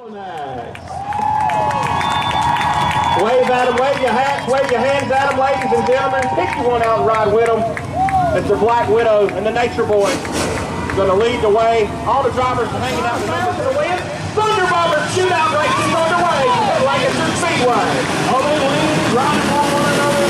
Wave at them, wave your hats, wave your hands at them, ladies and gentlemen. Pick you one out and ride with them. Mr. Black Widow and the Nature Boy going to lead the way. All the drivers are hanging out the numbers to win. Thunder Bomber Shootout racing underway at Lancaster Speedway. All they lead, riding on one another.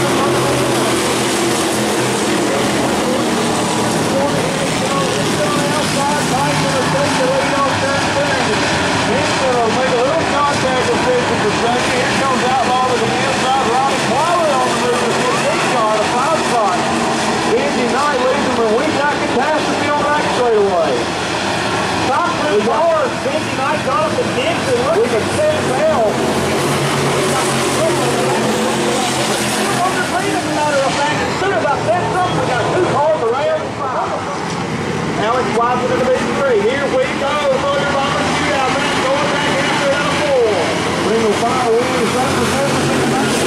Outside, tight to the state to lead on turn 2. He's going to make a little contact with 50%. Here comes Outlaw with the inside, Ronnie Qualley on the move to 15 car, a 5 spot. Andy Knight leads him, and we've got catastrophe on that straightaway. Top 3 cars, Andy Knight got up and Dixon. We can set it down. As a matter of fact, as soon as I said something, we got 2 cars around. Alex Wise into the big 3. Here we go. Thunder Bomber Shootout. Man, going back into it out of 4. Ringo Fire wins. Representative in the back.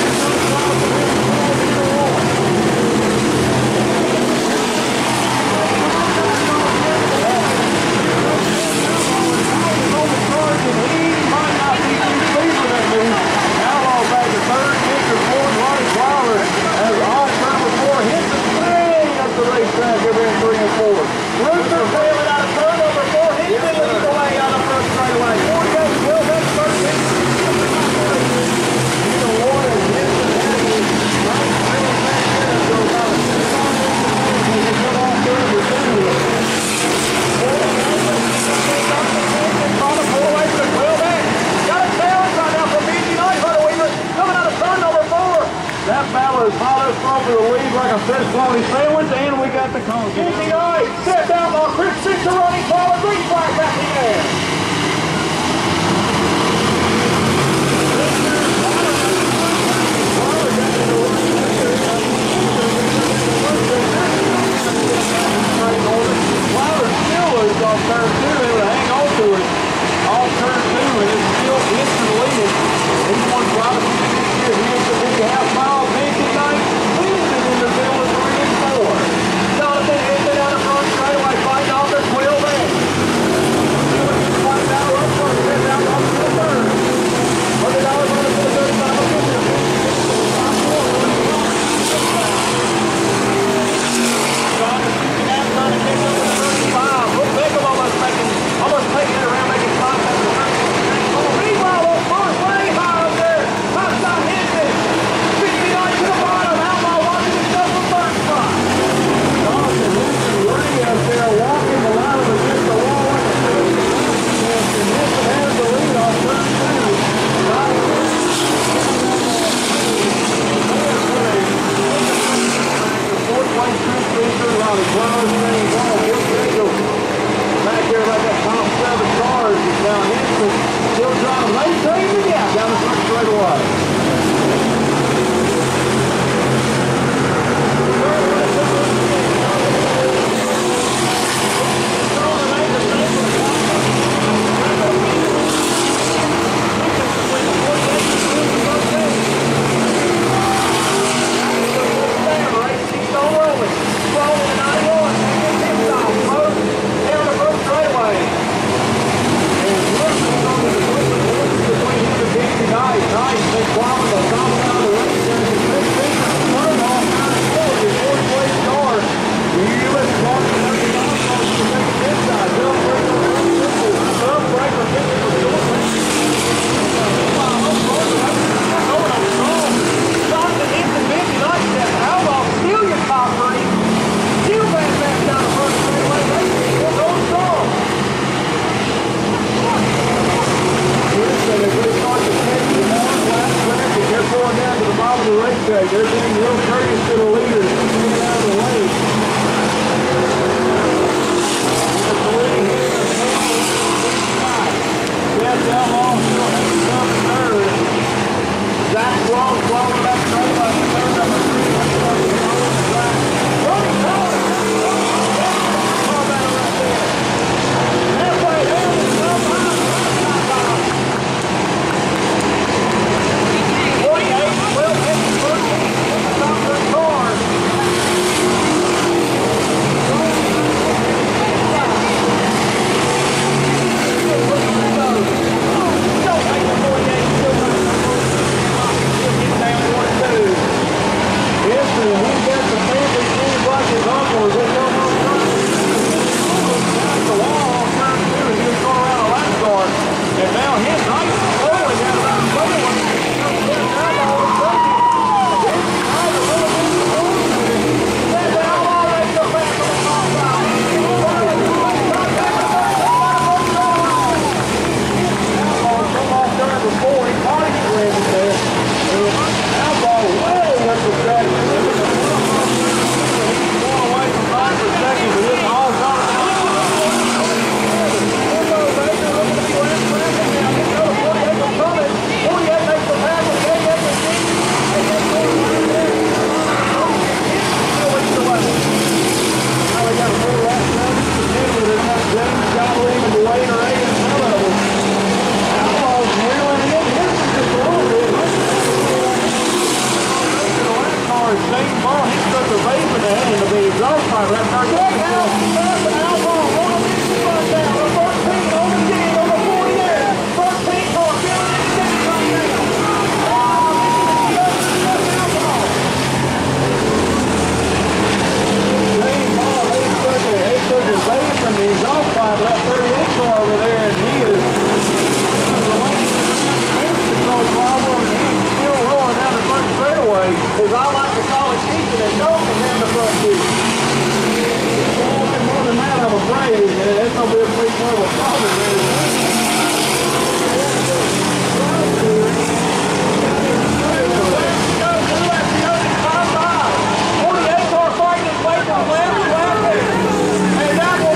He might not be too speed for that move. Outlaw back to 3rd. Mr. Ford, Ronnie Qualley has off number 4. Hits the swing up the racetrack over in 3 and 4. Rooster trailing out of turn number 4. He's been leading the way out of first straightaway. 48 will have first hit. He's a water. Hits the heavy. Right trailing back there. So about a 6 on this. He can come off there with 2. That battle is followed from the lead, like I said, quality sandwich, and we got the cone. Easy night, set down on Chris Sixer running forward, green flag back in there. Wilder still is off turn 2, able to hang on to it. Off turn 2, and it's still instant leading. He's one driving here. Here's the big half-mile. Nancy Knight wins it in the middle of 3 and 4. Jonathan hits it out of front straightaway, fighting off this wheel back. $5 up front, $10 off to the 3rd. $100 on to the 35 of 50. Trying to kick up to the 35. Look, Beckham almost taking it around, making contact with the 35. Meanwhile, on first, way high up there. Top hits it. 69 to the bottom. Outlaw watching himself from 3rd spot. Jonathan Henson running up there, walking the line against the wall. And Henson has the lead on turn 2. Fourth place Chris Fisher, Ronnie Qualley, back there like that top 7 cars is down Henson. Still driving, maintaining the gap down the front straightaway. They're being real courteous to the leaders. Get out of the way. Jeff Outlaw still hangs up in 3rd. Zach Long following back straight by the 3rd number 3. Running forward. Halfway down the top line. 48, 12, 13, top 3 cars. Well, we're probably ready to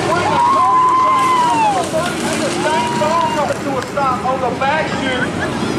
on the back chute.